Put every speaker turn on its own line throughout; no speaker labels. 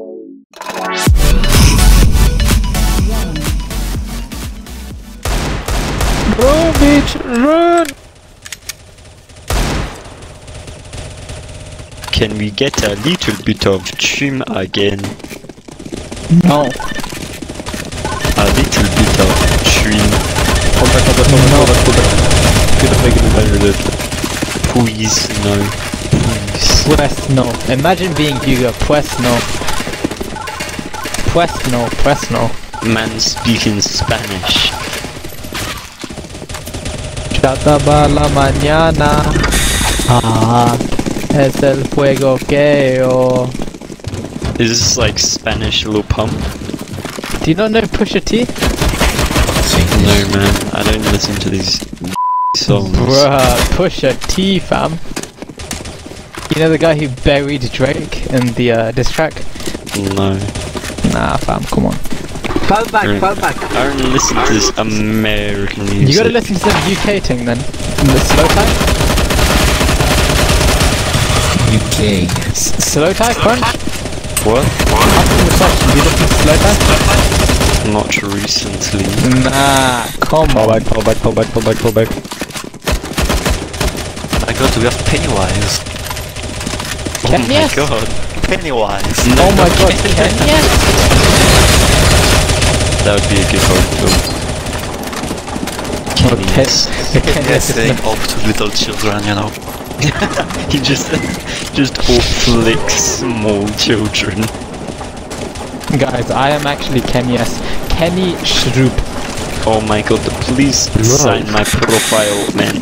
Run, bitch, run!
Can we get a little bit of trim again?
No.
A little bit of trim.
Hold back. Could have making it better.
Please, no. Please.
Pues no. Imagine being Hugo. Pues no. Pues no.
Man speaking Spanish.
Chataba la mañana. Ah. Es el fuego que o.
Is this like Spanish Lil Pump?
Do you not know Pusha T?
No man, I don't listen to these songs.
Bruh, Pusha T, fam. You know the guy who buried Drake in the diss track?
No.
Nah, fam, come on.
Fall back.
I don't listen to this American music.
You gotta listen to the UK thing then. The slow type?
UK.
Slow type, Crunch?
What?
Asking the question, do you listen to slow type?
Not recently.
Nah, come on.
Pull back.
My god, we have Pennywise.
Oh my
Yes.
god.
Pennywise.
No,
Oh my god, Kenya?
That would be a good horror film. Kenny's.
Yes, saying up to little children, you know.
He just flicks small children.
Guys, I am actually Kenya's. Kenny Shroop.
Oh my god, please sign my profile, man.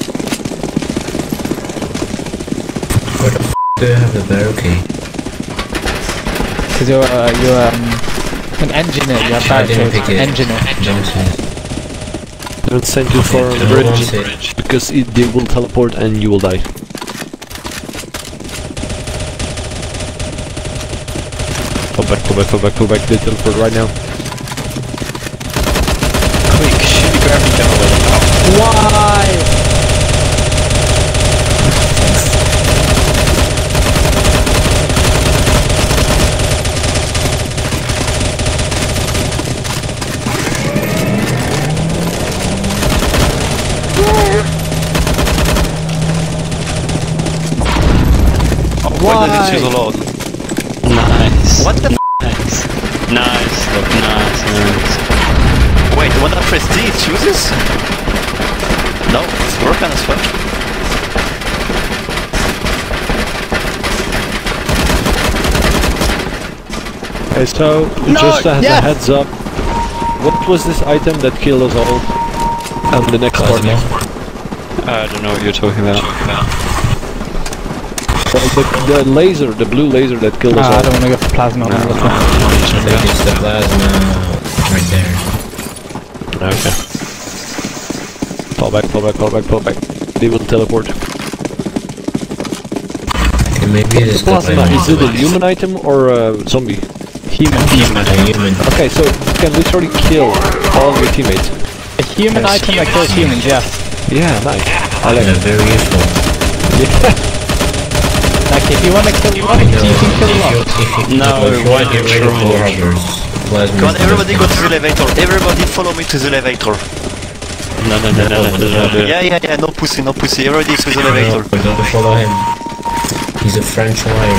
What the f do you have a barricade?
Because you're an engineer, you're
I didn't pick it.
engineer.
Don't send you for
Okay,
the
no one
bridge
said.
because they will teleport and you will die. Pull back. They teleport right now.
Quick, shoot the gravity gun away.
Why?
Why does it choose a lot?
Nice.
What the f?
Nice. Nice, look, nice.
Wait, when I press D, it chooses? No, it's broken as well.
Okay, so just as a heads up, what was this item that killed us all? And the next part.
I don't know what you're talking about.
The laser, the blue laser that killed us
I
all.
don't want to go for plasma.
I think it's the plasma right there.
Okay. Fall back. They will teleport.
Okay, maybe it is the
Plasma, is it a human item or a zombie?
Human.
A human.
Okay, so you can literally kill all your teammates.
A human
Yes.
item that kills humans, yes.
Yeah, nice. I like
Yeah,
it.
very useful.
Like if you want to kill one, you can kill a lot.
No, why do you
get rid of
troll?
robbers. Plasma
Come on,
is
everybody
the
go
best.
to the elevator. Everybody follow me to the elevator.
No.
Yeah, no pussy. Everybody to the elevator.
No, don't follow him. He's a French liar.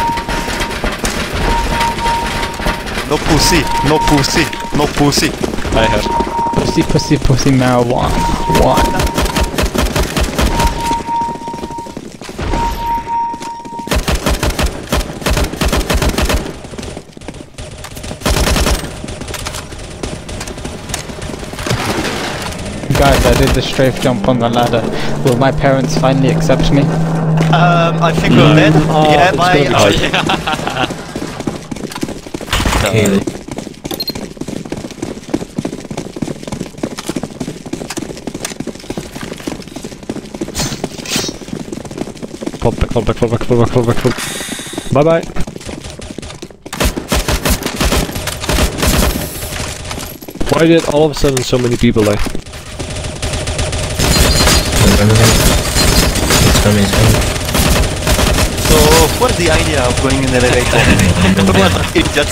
No pussy.
I have.
Pussy, marijuana. One. Guys, I did the strafe jump on the ladder. Will my parents finally accept me?
I think we're dead. Yeah,
it's
bye.
gonna
Okay,
Fall back. Bye. Why did all of a sudden so many people die?
remember him? It's coming.
So what's the idea of going in the elevator? What an idiot.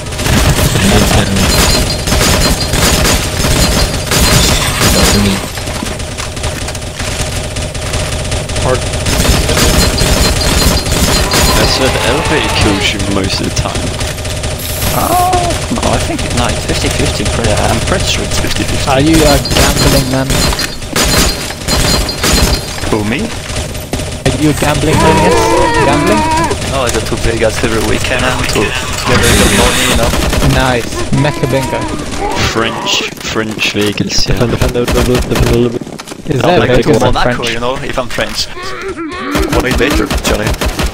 I swear the elevator kills you most of the time.
Oh, no, I think it's 50-50. I'm pretty sure it's 50-50.
Are you a gambling man?
Who, me?
Are you a gambling man, yes? Gambling?
No, I go to Vegas every weekend to get a little money, you know.
Nice. Mecha bingo.
French Vegas, yeah.
Defend a little bit.
Is
I
that
like to
Vegas
go
or
Monaco,
French?
you know, if I'm French. What is better, actually?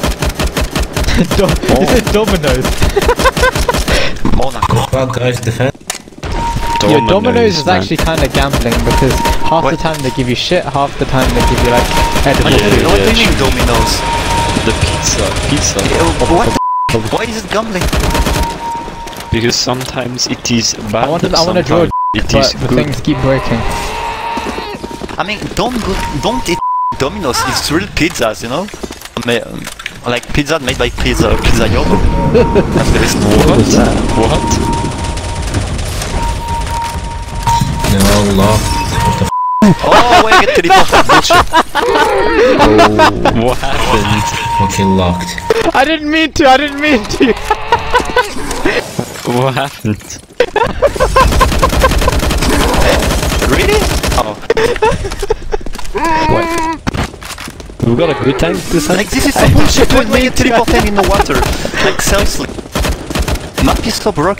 Is it Domino's?
Monaco.
Well, guys, defend.
Your Domino's is
man.
actually kind of gambling because half the
What?
time they give you shit, half the time they give you like edible
Yeah,
food.
What do you
yeah,
mean Domino's?
The pizza.
What? Why is it gambling?
Because sometimes it is bad,
I want to draw,
sometimes it
but
is
the
good.
things keep breaking.
I mean, don't eat Domino's. It's real pizzas, you know. Like pizza made by Pizzaiolo. That's the best.
What was that? What?
No, lock. What the f?
Oh, wait, get teleported. Bullshit.
What happened?
Okay, locked.
I didn't mean to.
What happened?
Really? Oh.
We've got a good time this time.
Like, this is so bullshit. When we get teleported in the water. Like, seriously. Map is so broken.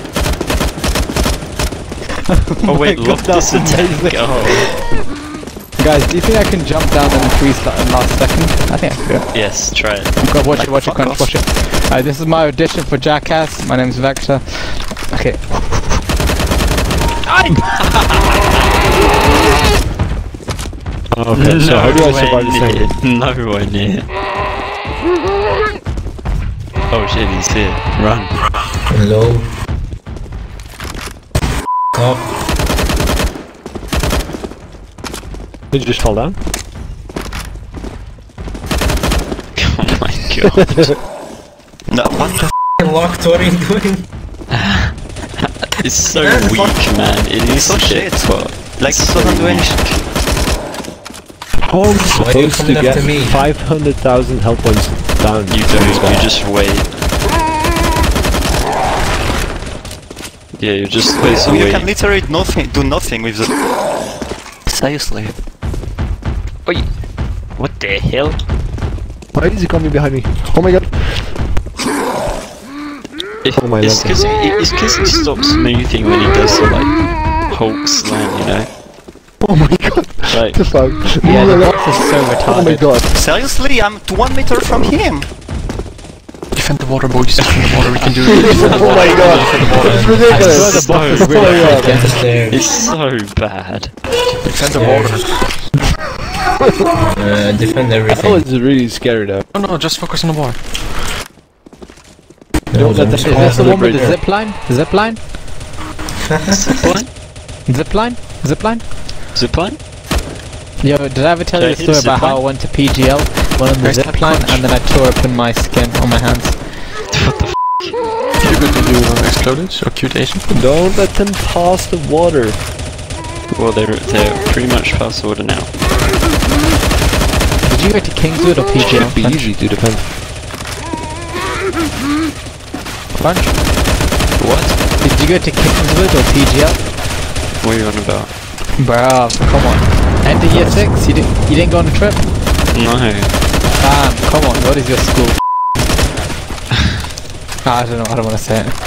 Oh wait,
God,
look
that's
this attack.
amazing.
Oh.
Guys, do you think I can jump down and freeze that in last second? I think I can do it.
Yes, try it.
Go, watch it,
fuck
Crunch,
off.
watch it. This is my audition for Jackass. My name's Vector. Okay.
Okay, so how do I survive this thing?
Nowhere near. Oh shit, he's here. Run.
Hello. Up.
Did you just fall down?
Oh my god.
No, what the
Locked, what are you doing?
It's so weak, man. It is
so shit.
but
Like, it doesn't do anything.
How am I
Why are you
supposed to
coming
get
after me?
500,000 health points down?
you don't, you just wait. Yeah, you just place
You
away.
can literally do nothing with the... Seriously.
Oi. What the hell?
Why is he coming behind me? Oh my god! Oh my
It's
god.
because he stops moving when he does the like Hulk slam, you know?
Oh my god!
Like,
The fuck?
Yeah, the boss is so
Oh my
retarded.
god!
Seriously, I'm 1 meter from him. Defend the water, boys. Defend the water. We can do it.
Oh my god! It's ridiculous!
The boss is
Oh
really
my god!
Get the stairs.
it's so bad.
Defend the water.
Defend
That
everything.
was really scary though.
No, just focus on the water.
No,
Don't let
don't
them
Is this the one with the
Celebrate
zip line? Zip line?
Zipline?
Zip line? Zip line?
Zipline?
Yo, did I ever tell you
Okay,
the story about how I
zipline.
went to PGL, went on the
Where's
zip
that
line,
crunch?
and then I tore open my skin on my hands?
What the f?
You go to do exploded or cute Asian?
Don't let them pass the water.
Well, they're pretty much past order now.
Did you go to Kingswood or PGL?
Should be
Crunch?
easy to defend.
Crunch?
What?
Did you go to Kingswood or PGL?
What are you on about?
Bruh, come on. End of year 6? You didn't go on a trip?
No.
Come on, what is your school? I don't know, I don't want to say it.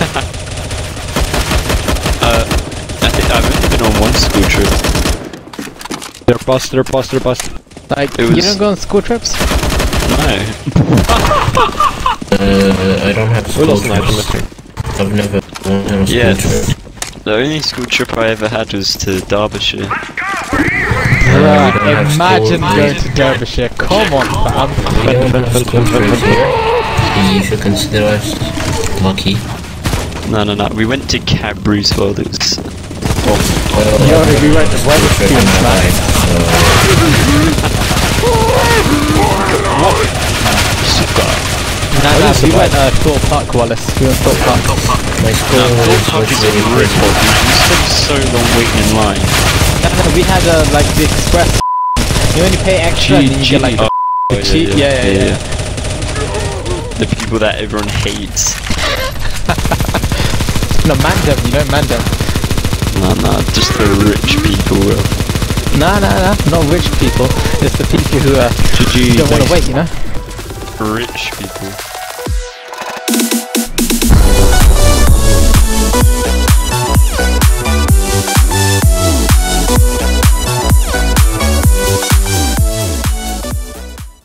I think I've only been on one school trip.
They're bust.
Like,
It
you
was-
don't go on school trips?
No.
I don't have
We
school
lost an item, I
trips.
think.
I've never went on a school
Yeah.
trip.
The only school trip I ever had was to Derbyshire.
we don't have
Bruh, imagine
school
going
trips.
to Derbyshire. Come on, fam.
We don't have school trips here. You should consider us lucky.
No. We went to Cadbury's World. It was.
Well,
Yo, we went to
school
Weather
trip in my life, so...
you've got.
Nah, we went Thorpe Park, Wallace. We went Thorpe Park.
My school
Thorpe Park is a rip-off, man. You spend so long waiting in line.
No, we had like the express. You only pay extra and then you get like the cheap. Yeah.
The people that everyone hates.
No, Mandem, you know Mandem.
Nah, just the rich people will.
Nah, not rich people. It's the people who don't want to wait, you know?
Rich people.